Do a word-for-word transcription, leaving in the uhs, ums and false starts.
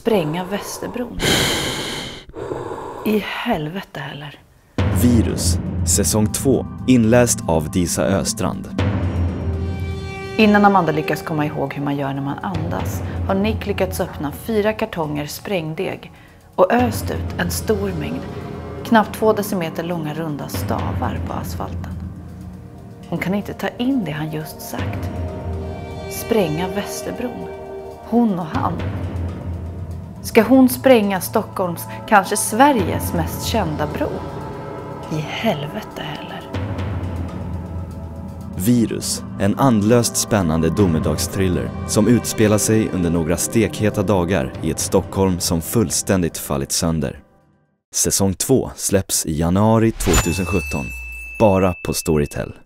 spränga Västerbron? I helvete heller. Virus, säsong två, inläst av Disa Östrand. Innan Amanda lyckas komma ihåg hur man gör när man andas har Nick lyckats öppna fyra kartonger sprängdeg och öst ut en stor mängd, knappt två decimeter långa runda stavar på asfalten. Hon kan inte ta in det han just sagt. Spränga Västerbron. Hon och han. Ska hon spränga Stockholms, kanske Sveriges mest kända bro? I helvete heller. Virus, en andlöst spännande domedagsthriller som utspelar sig under några stekheta dagar i ett Stockholm som fullständigt fallit sönder. Säsong två släpps i januari tjugohundrasjutton, bara på Storytel.